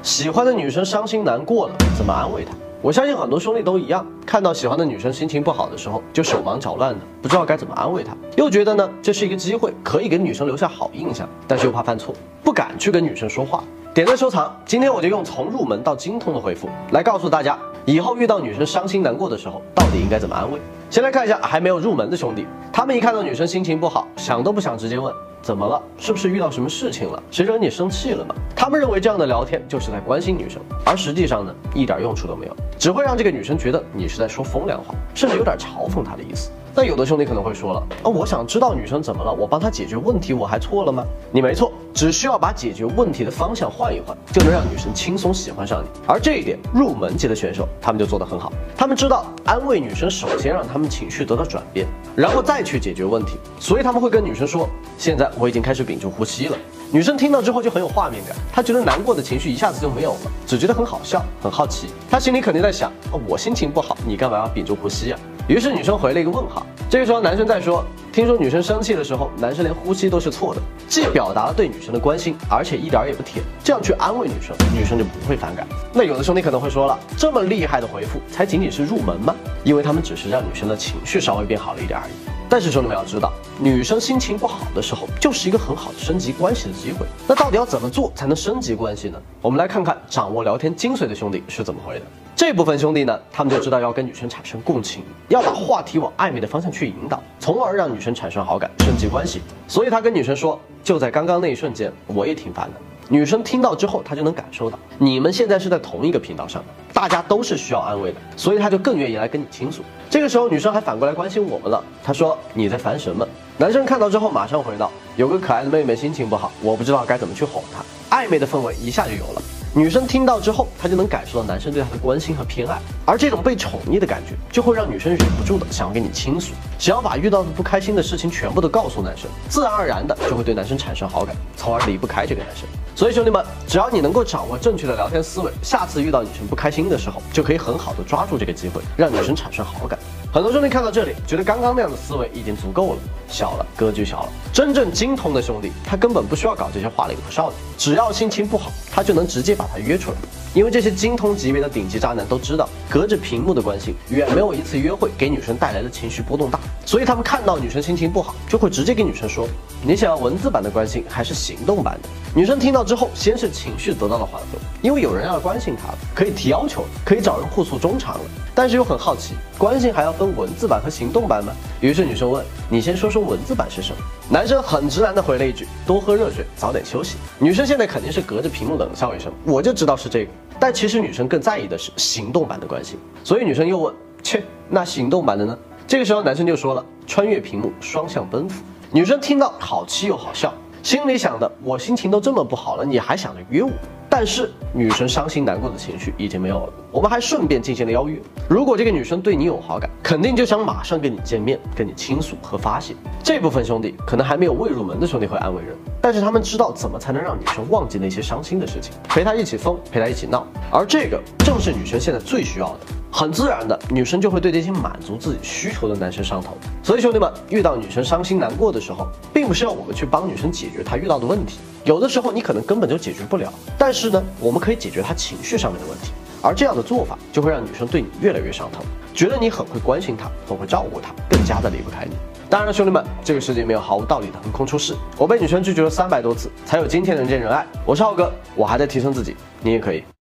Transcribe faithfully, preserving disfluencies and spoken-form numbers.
喜欢的女生伤心难过了，怎么安慰她？我相信很多兄弟都一样，看到喜欢的女生心情不好的时候，就手忙脚乱的，不知道该怎么安慰她，又觉得呢这是一个机会，可以给女生留下好印象，但是又怕犯错，不敢去跟女生说话。点赞收藏，今天我就用从入门到精通的回复来告诉大家，以后遇到女生伤心难过的时候，到底应该怎么安慰。先来看一下还没有入门的兄弟，他们一看到女生心情不好，想都不想直接问怎么了，是不是遇到什么事情了，谁惹你生气了吗？他们认为这样的聊天就是在关心女生，而实际上呢，一点用处都没有，只会让这个女生觉得你是在说风凉话，甚至有点嘲讽她的意思。那有的兄弟可能会说了，啊，我想知道女生怎么了，我帮她解决问题，我还错了吗？你没错，只需要把解决问题的方向换一换，就能让女生轻松喜欢上你。而这一点，入门级的选手他们就做得很好，他们知道安慰女生，首先让他们情绪得到转变，然后再去解决问题。所以他们会跟女生说，现在我已经开始屏住呼吸了。女生听到之后就很有画面感，她觉得难过的情绪一下子就没有了，只觉得很好笑，很好奇。她心里肯定在想，哦，我心情不好，你干嘛要屏住呼吸啊？于是女生回了一个问号。这个时候男生在说，听说女生生气的时候，男生连呼吸都是错的，既表达了对女生的关心，而且一点也不甜，这样去安慰女生，女生就不会反感。那有的兄弟可能会说了，这么厉害的回复才仅仅是入门吗？因为他们只是让女生的情绪稍微变好了一点而已。但是兄弟们要知道，女生心情不好的时候，就是一个很好的升级关系的机会。那到底要怎么做才能升级关系呢？我们来看看掌握聊天精髓的兄弟是怎么回的。这部分兄弟呢，他们就知道要跟女生产生共情，要把话题往暧昧的方向去引导，从而让女生产生好感，升级关系。所以他跟女生说，就在刚刚那一瞬间，我也挺烦的。女生听到之后，她就能感受到你们现在是在同一个频道上的，大家都是需要安慰的，所以她就更愿意来跟你倾诉。这个时候，女生还反过来关心我们了，她说你在烦什么？男生看到之后马上回道，有个可爱的妹妹心情不好，我不知道该怎么去哄她。暧昧的氛围一下就有了。女生听到之后，她就能感受到男生对她的关心和偏爱，而这种被宠溺的感觉，就会让女生忍不住的想要跟你倾诉，想要把遇到的不开心的事情全部都告诉男生，自然而然的就会对男生产生好感，从而离不开这个男生。所以兄弟们，只要你能够掌握正确的聊天思维，下次遇到女生不开心的时候，就可以很好的抓住这个机会，让女生产生好感。很多兄弟看到这里，觉得刚刚那样的思维已经足够了，小了，格局小了。真正精通的兄弟，他根本不需要搞这些花里胡哨的，只要心情不好，他就能直接把他约出来。因为这些精通级别的顶级渣男都知道，隔着屏幕的关系远没有一次约会给女生带来的情绪波动大，所以他们看到女生心情不好，就会直接跟女生说，你想要文字版的关心还是行动版的？女生听到之后，先是情绪得到了缓和，因为有人要关心她了，可以提要求，可以找人互诉衷肠了。但是又很好奇，关心还要分文字版和行动版吗？于是女生问，你先说说文字版是什么？男生很直男的回了一句，多喝热水，早点休息。女生现在肯定是隔着屏幕冷笑一声，我就知道是这个。但其实女生更在意的是行动版的关系，所以女生又问，切，那行动版的呢？这个时候男生就说了，穿越屏幕，双向奔赴。女生听到好气又好笑，心里想的，我心情都这么不好了，你还想着约我？但是女生伤心难过的情绪已经没有了，我们还顺便进行了邀约。如果这个女生对你有好感，肯定就想马上跟你见面，跟你倾诉和发泄。这部分兄弟可能还没有未入门的兄弟会安慰人，但是他们知道怎么才能让女生忘记那些伤心的事情，陪她一起疯，陪她一起闹。而这个正是女生现在最需要的。很自然的，女生就会对这些满足自己需求的男生上头。所以兄弟们，遇到女生伤心难过的时候，并不是要我们去帮女生解决她遇到的问题，有的时候你可能根本就解决不了，但是呢，我们可以解决她情绪上面的问题。而这样的做法就会让女生对你越来越上头，觉得你很会关心她，很会照顾她，更加的离不开你。当然了，兄弟们，这个世界没有毫无道理的横空出世，我被女生拒绝了三百多次，才有今天的人见人爱。我是浩哥，我还在提升自己，你也可以。